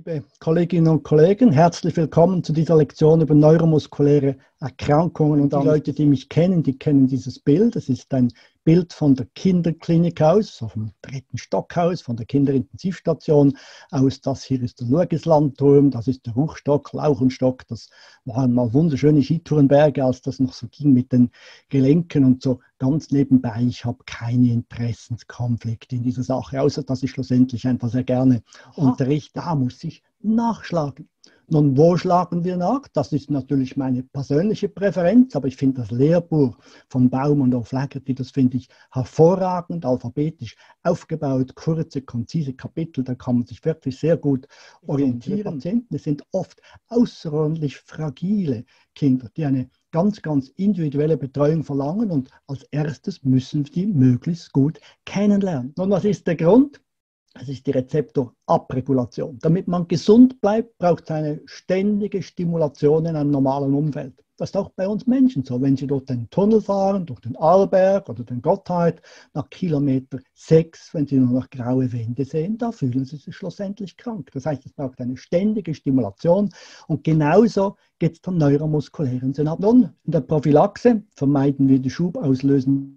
Liebe Kolleginnen und Kollegen, herzlich willkommen zu dieser Lektion über neuromuskuläre Erkrankungen. Und die Leute, die mich kennen, die kennen dieses Bild. Es ist ein Bild von der Kinderklinik aus, so vom 3. Stock aus, von der Kinderintensivstation aus. Das hier ist der Lugislandturm, das ist der Ruchstock, Lauchenstock. Das waren mal wunderschöne Skitourenberge, als das noch so ging mit den Gelenken und so ganz nebenbei. Ich habe keine Interessenskonflikte in dieser Sache, außer dass ich schlussendlich einfach sehr gerne unterrichte. Da muss ich nachschlagen. Nun, wo schlagen wir nach? Das ist natürlich meine persönliche Präferenz, aber ich finde das Lehrbuch von Baum und O'Flaherty, das finde ich hervorragend, alphabetisch aufgebaut, kurze, konzise Kapitel, da kann man sich wirklich sehr gut orientieren. Patienten, es sind oft außerordentlich fragile Kinder, die eine ganz, ganz individuelle Betreuung verlangen und als erstes müssen wir die möglichst gut kennenlernen. Nun, was ist der Grund? Es ist die Rezeptorabregulation. Damit man gesund bleibt, braucht es eine ständige Stimulation in einem normalen Umfeld. Das ist auch bei uns Menschen so. Wenn Sie durch den Tunnel fahren, durch den Arlberg oder den Gotthard, nach Kilometer 6, wenn Sie nur noch graue Wände sehen, da fühlen Sie sich schlussendlich krank. Das heißt, es braucht eine ständige Stimulation und genauso geht es der neuromuskulären Synapsen. Nun, in der Prophylaxe vermeiden wir die schubauslösenden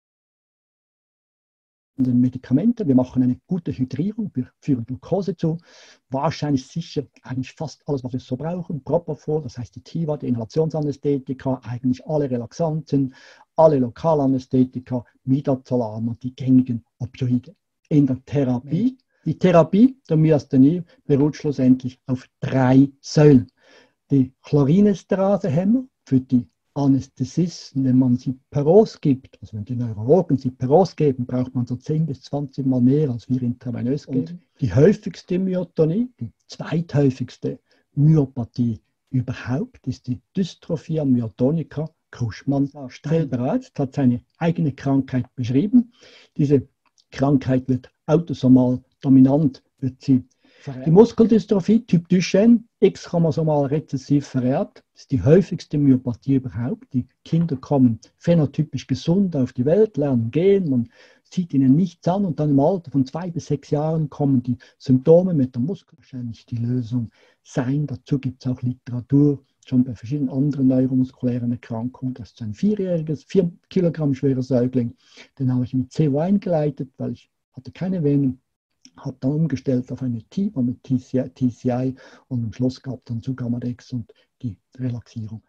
Medikamente. Wir machen eine gute Hydrierung, wir führen Glucose zu, wahrscheinlich sicher eigentlich fast alles, was wir so brauchen, Propofol, das heißt die Tiva, die Inhalationsanästhetika, eigentlich alle Relaxanten, alle Lokalanästhetika, Midazolam und die gängigen Opioide. In der Therapie, die Therapie der Myasthenie beruht schlussendlich auf 3 Säulen. Die Chlorinesteasehemmer für die Anästhesisten, wenn man sie per Os gibt, also wenn die Neurologen sie per Os geben, braucht man so 10 bis 20 Mal mehr, als wir intravenös geben. Und die häufigste Myotonie, die zweithäufigste Myopathie überhaupt, ist die Dystrophia myotonica. Kruschmann selber Arzt hat seine eigene Krankheit beschrieben. Diese Krankheit wird autosomal dominant, wird sie vererbt. Die Muskeldystrophie Typ Duchenne, X-chromosomal rezessiv vererbt, ist die häufigste Myopathie überhaupt. Die Kinder kommen phänotypisch gesund auf die Welt, lernen gehen, man sieht ihnen nichts an und dann im Alter von 2 bis 6 Jahren kommen die Symptome mit der Muskel wahrscheinlich die Lösung sein. Dazu gibt es auch Literatur, schon bei verschiedenen anderen neuromuskulären Erkrankungen. Das ist ein 4 Kilogramm schwerer Säugling, den habe ich mit CO eingeleitet, weil ich hatte keine Venen. Habe dann umgestellt auf eine TIVA mit TCI und am Schluss gab dann Sugammadex und die Relaxierung